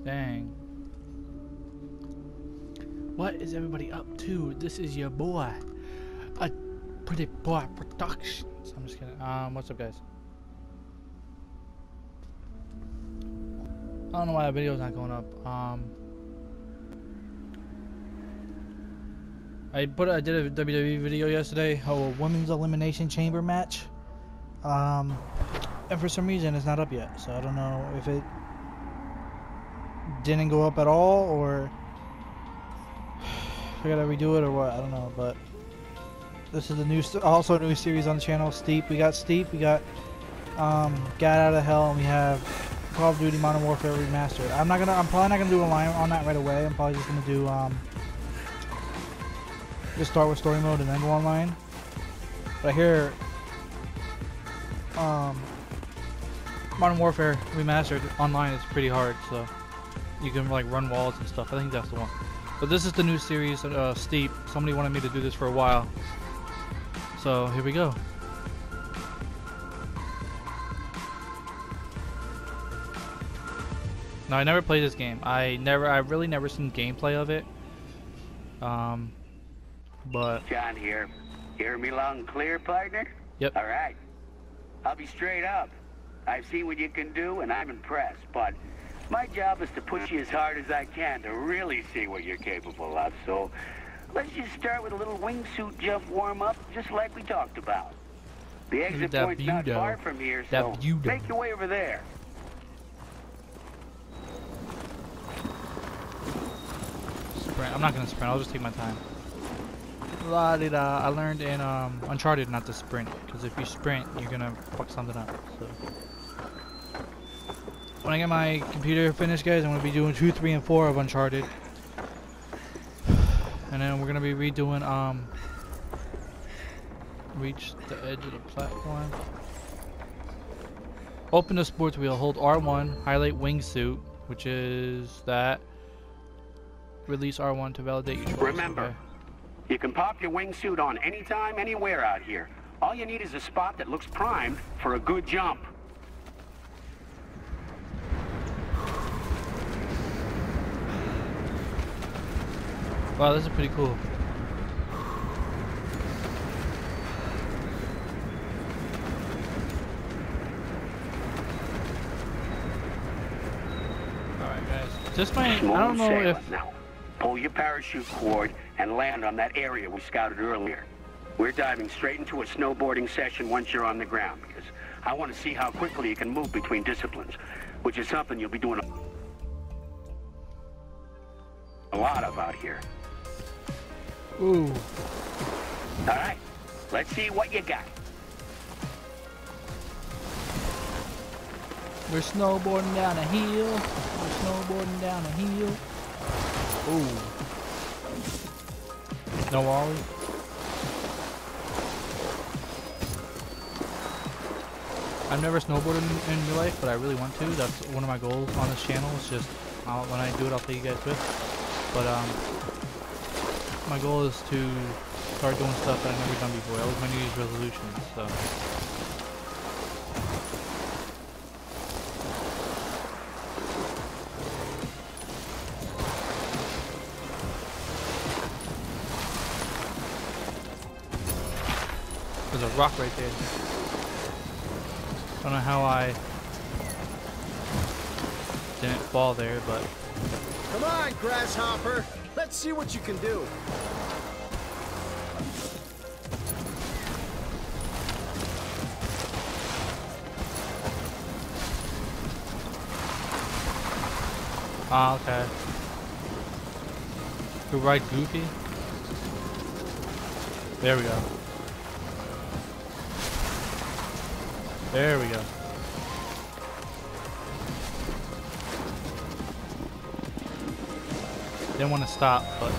Dang. What is everybody up to? This is your boy, a Pretty Boy Productions. I'm just kidding. What's up, guys? I don't know why that video's not going up. I did a WWE video yesterday, a women's elimination chamber match. And for some reason it's not up yet, so I don't know if it didn't go up at all or I gotta redo it or what. I don't know, but this is the new, also a new series on the channel. Steep. We got Steep. We got Gat Out of Hell, and we have Call of Duty Modern Warfare Remastered. I'm probably not gonna do a line on that right away. I'm probably just gonna do just start with story mode and then go online. But I hear Modern Warfare Remastered online is pretty hard, so you can like run walls and stuff. I think that's the one. But this is the new series, Steep. Somebody wanted me to do this for a while, so here we go. No, I never played this game. I really never seen gameplay of it. But John here. Hear me loud and clear, partner? Yep. All right. I'll be straight up. I've seen what you can do, and I'm impressed. But my job is to push you as hard as I can to really see what you're capable of. So let's just start with a little wingsuit jump warm-up, just like we talked about. The exit point's not far from here, so make your way over there. Sprint. I'm not gonna sprint. I'll just take my time. La-di-da. I learned in Uncharted not to sprint, because if you sprint, you're gonna fuck something up. So when I get my computer finished, guys, I'm gonna be doing 2, 3, and 4 of Uncharted, and then we're gonna be redoing reach the edge of the platform. Open the sports wheel. Hold R1. Highlight wingsuit, which is that. Release R1 to validate your choice. Remember, okay. You can pop your wingsuit on anytime, anywhere out here. All you need is a spot that looks primed for a good jump. Wow, this is pretty cool. Alright, guys. This might, I don't know if... Now, pull your parachute cord and land on that area we scouted earlier. We're diving straight into a snowboarding session once you're on the ground, because I want to see how quickly you can move between disciplines, which is something you'll be doing a lot of out here. Ooh. Alright, let's see what you got. We're snowboarding down a hill. We're snowboarding down a hill. Ooh. No ollie. I've never snowboarded in real life, but I really want to. That's one of my goals on this channel. It's just when I do it, I'll take you guys with. But my goal is to start doing stuff that I've never done before. That was my New Year's resolution. So. There's a rock right there. Don't know how I didn't fall there, but... Come on, Grasshopper! Let's see what you can do. Ah, okay. We ride Goofy? There we go. There we go. Didn't want to stop, but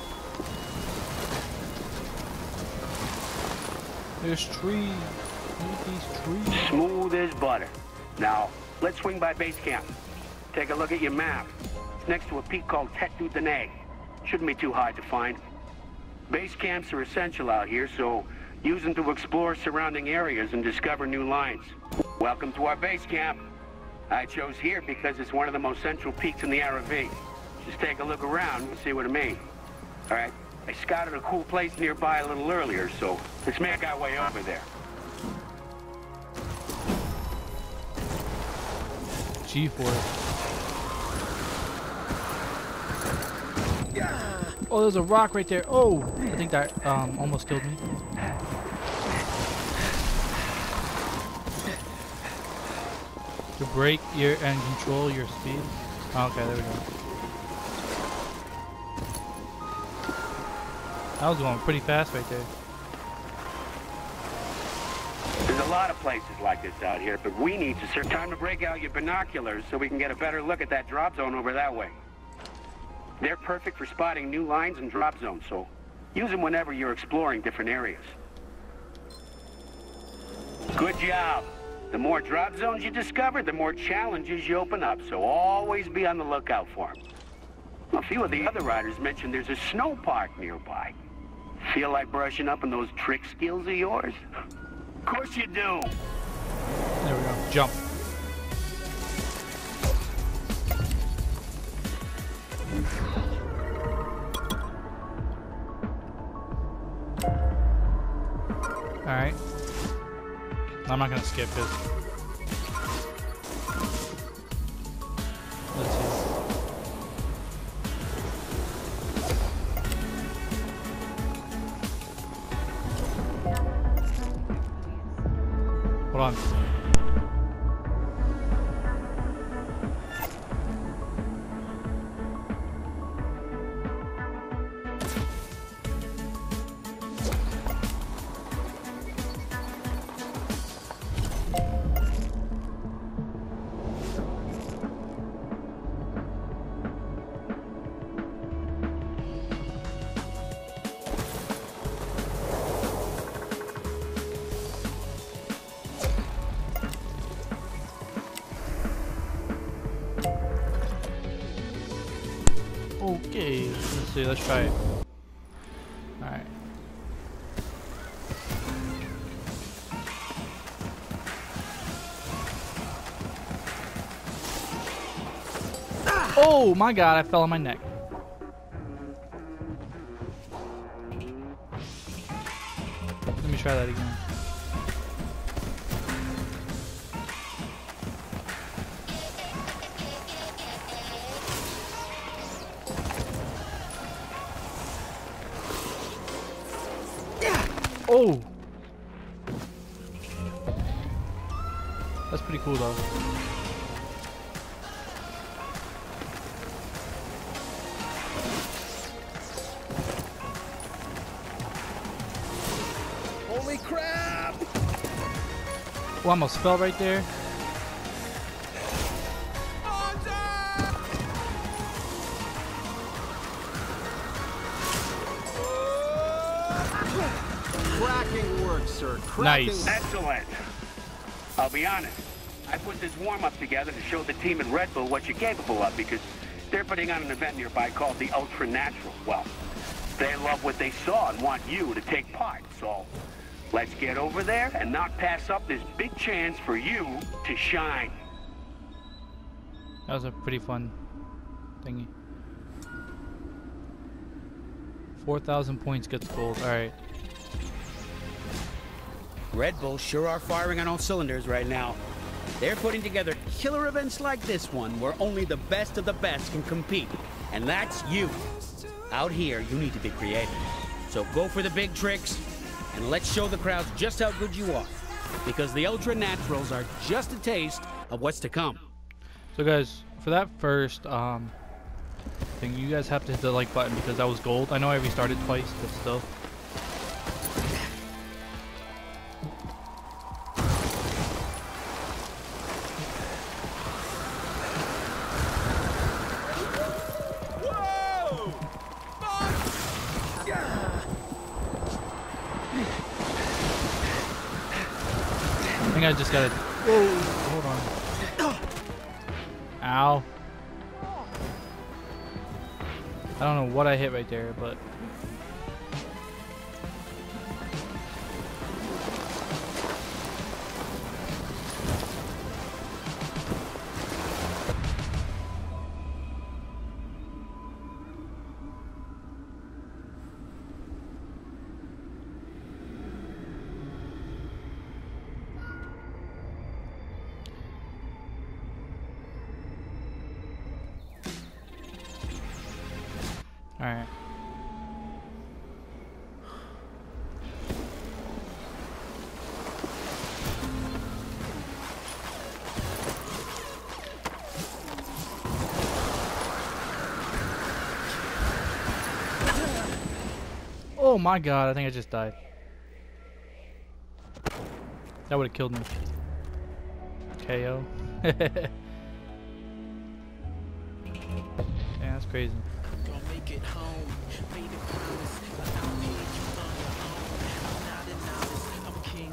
there's trees. Look at these trees. Smooth as butter. Now, let's swing by base camp. Take a look at your map. It's next to a peak called Tête du Denay. Shouldn't be too hard to find. Base camps are essential out here, so use them to explore surrounding areas and discover new lines. Welcome to our base camp. I chose here because it's one of the most central peaks in the RV. Just take a look around and see what I mean. All right, I scouted a cool place nearby a little earlier, so let's make our way over there. G-force. Oh, there's a rock right there. Oh, I think that almost killed me. To brake your and control your speed. Oh, okay, there we go. That was going pretty fast right there. There's a lot of places like this out here, but we need to search. Time to break out your binoculars so we can get a better look at that drop zone over that way. They're perfect for spotting new lines and drop zones, so use them whenever you're exploring different areas. Good job. The more drop zones you discover, the more challenges you open up, so always be on the lookout for them. A few of the other riders mentioned there's a snow park nearby. Feel like brushing up on those trick skills of yours? Of course you do. There we go. Jump. Alright. I'm not gonna skip this. Let's see. Hold on. Okay, let's see, let's try it. Alright. Oh my god, I fell on my neck. Let me try that again. Oh! That's pretty cool though. Holy crap! Oh, I almost fell right there. Cracking work, sir. Cracking. Nice. Excellent. I'll be honest. I put this warm-up together to show the team at Red Bull what you're capable of because they're putting on an event nearby called the Ultra Natural. Well, they love what they saw and want you to take part. So let's get over there and not pass up this big chance for you to shine. That was a pretty fun thingy. 4,000 points gets gold. Alright. Red Bull sure are firing on all cylinders right now. They're putting together killer events like this one where only the best of the best can compete. And that's you. Out here, you need to be creative. So go for the big tricks, and let's show the crowds just how good you are. Because the Ultra Naturals are just a taste of what's to come. So guys, for that first thing, you guys have to hit the like button because that was gold. I know I restarted twice, but still. I think I just gotta. Whoa! Hold on. Ow. I don't know what I hit right there, but. Alright. Oh my god, I think I just died. That would have killed me. KO. Yeah, that's crazy. Gonna make it home. Made a promise. I'm here, you on your own. I'm not a novice. I'm a king.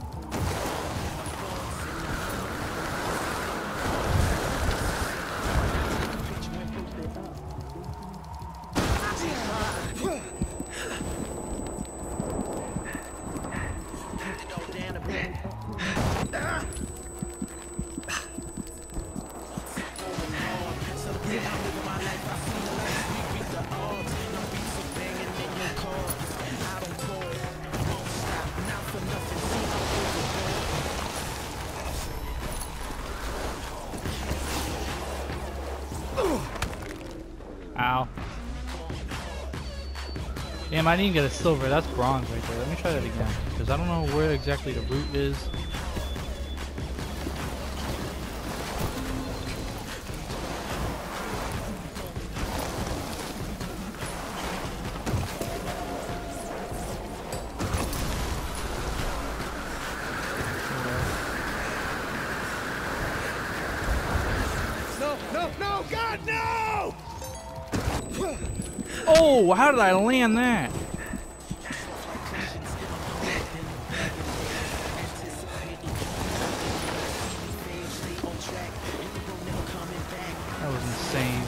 Ow. Damn, I didn't get a silver. That's bronze right there. Let me try that again. Because I don't know where exactly the route is. No, God, no! Oh, how did I land that? That was insane.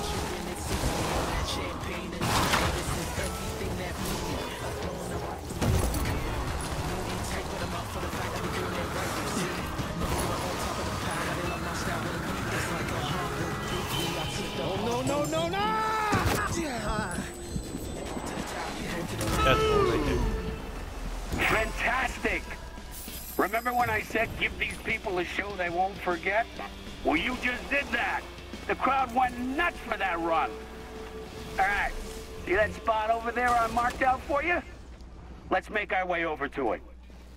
No! That's cool right there. Fantastic! Remember when I said give these people a show they won't forget? Well, you just did that. The crowd went nuts for that run. All right, see that spot over there I marked out for you? Let's make our way over to it.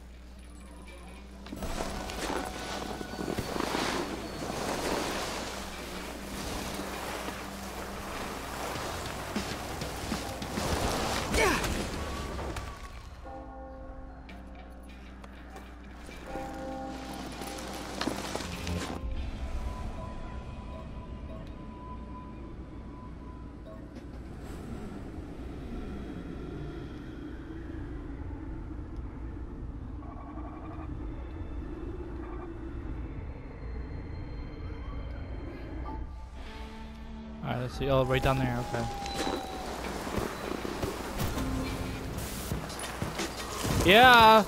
Alright, let's see. Oh, right down there. Okay. Yeah!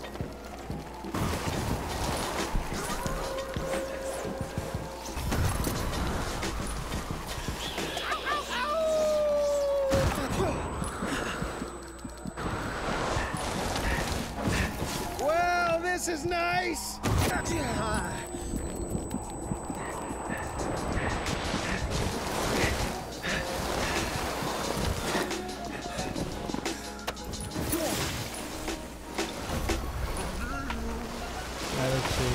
Well, this is nice! Alright, let's see.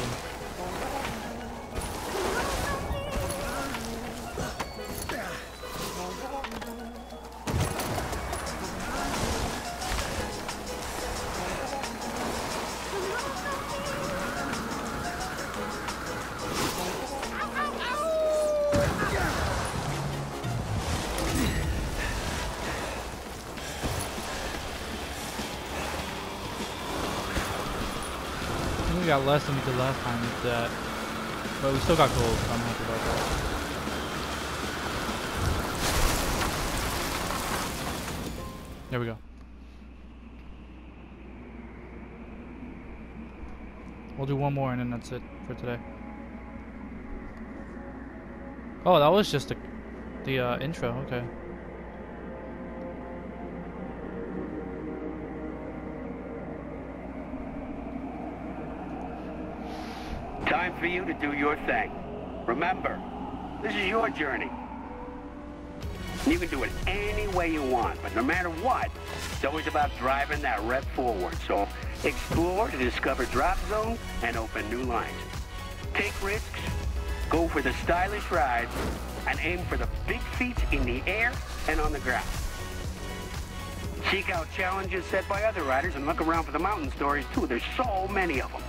We got less than we did last time with that. But we still got gold, so I'm happy about that. There we go. We'll do one more and then that's it for today. Oh, that was just the intro, okay. Time for you to do your thing. Remember, this is your journey. You can do it any way you want, but no matter what, it's always about driving that rep forward. So explore to discover drop zones and open new lines. Take risks, go for the stylish rides, and aim for the big feats in the air and on the ground. Seek out challenges set by other riders and look around for the mountain stories too. There's so many of them.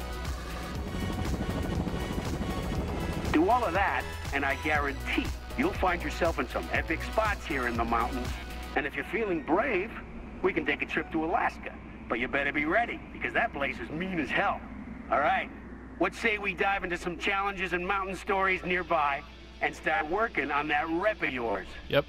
Do all of that, and I guarantee you'll find yourself in some epic spots here in the mountains. And if you're feeling brave, we can take a trip to Alaska. But you better be ready, because that place is mean as hell. All right, what say we dive into some challenges and mountain stories nearby and start working on that rep of yours? Yep.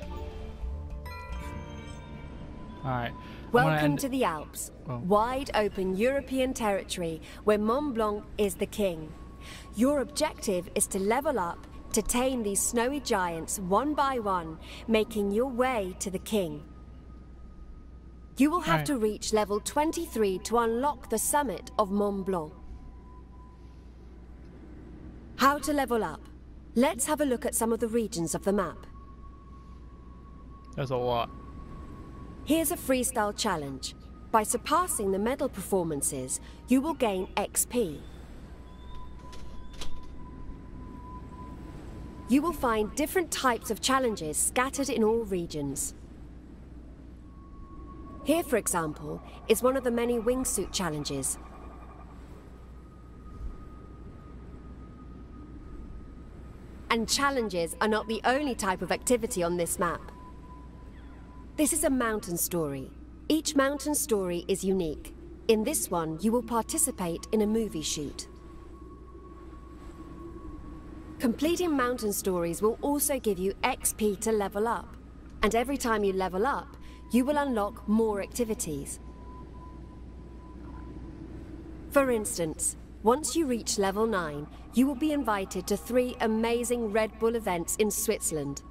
Alright. Welcome to the Alps, wide open European territory where Mont Blanc is the king. Your objective is to level up, to tame these snowy giants one by one, making your way to the king. You will have to reach level 23 to unlock the summit of Mont Blanc. How to level up? Let's have a look at some of the regions of the map. There's a lot. Here's a freestyle challenge. By surpassing the medal performances, you will gain XP. You will find different types of challenges scattered in all regions. Here, for example, is one of the many wingsuit challenges. And challenges are not the only type of activity on this map. This is a mountain story. Each mountain story is unique. In this one, you will participate in a movie shoot. Completing mountain stories will also give you XP to level up. And every time you level up, you will unlock more activities. For instance, once you reach level 9, you will be invited to 3 amazing Red Bull events in Switzerland.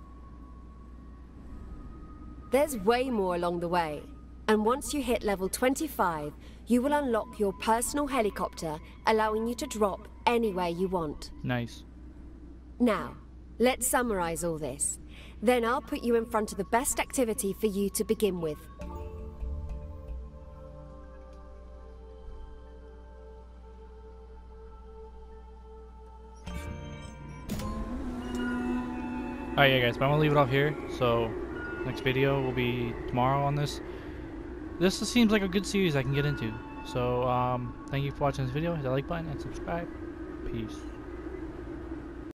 There's way more along the way, and once you hit level 25, you will unlock your personal helicopter, allowing you to drop anywhere you want. Nice. Now, let's summarize all this. Then I'll put you in front of the best activity for you to begin with. Alright, yeah guys, but I'm gonna leave it off here, so next video will be tomorrow on this. This seems like a good series I can get into. So, thank you for watching this video. Hit the like button and subscribe. Peace.